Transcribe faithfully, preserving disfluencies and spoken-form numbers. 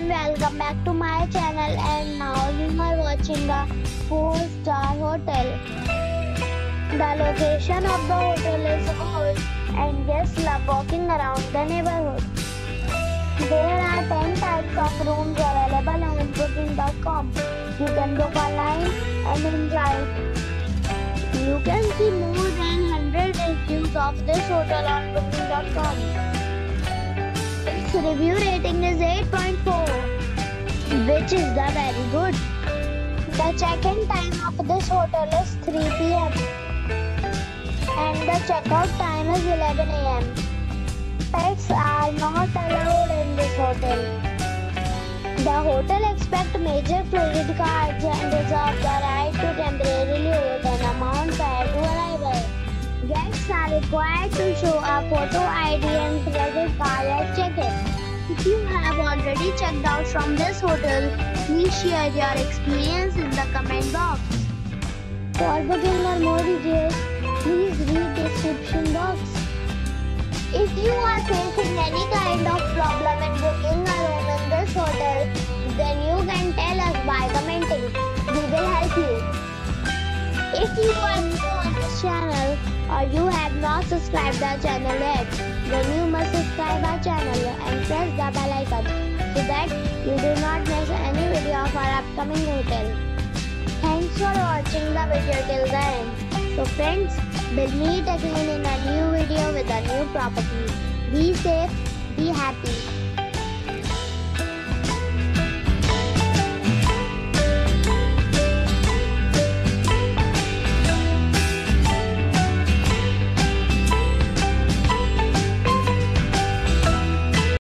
everyone, welcome back to my channel, and now you are watching a four star hotel. The location of the hotel is good and guests love walking around the neighborhood. There are ten types of rooms available on booking dot com. You can book online and enjoy it. You can see more than one hundred reviews of this hotel on booking dot com. Its review rating is eight point four, which is the very good. The check-in time of this hotel is three p m and the checkout time is eleven a m Pets are not allowed in this hotel. The hotel accepts major credit cards and reserves the right to temporarily hold an amount prior to arrival. Guests are required to show a photo I D and credit card at check-in. If you have already checked out from this hotel, please share your experience in the comment box. For booking or more details, please read description box. If you are facing any kind of problem in booking a room in this hotel, then you can tell us by commenting. We will help you. If you are new on this channel or you have not subscribed our channel yet, then you must subscribe our channel and press the bell icon so that you do not miss any video of our upcoming hotel. Thanks for watching the video till the end. So friends, we'll meet again in a new video with a new property. Be safe, be happy.